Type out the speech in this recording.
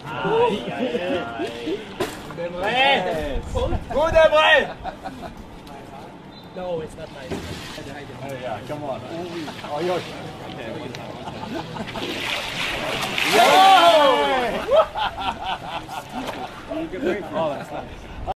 Good, Emre! No, it's not nice. Oh yeah, come on. Oh, you're... Oh, that's nice.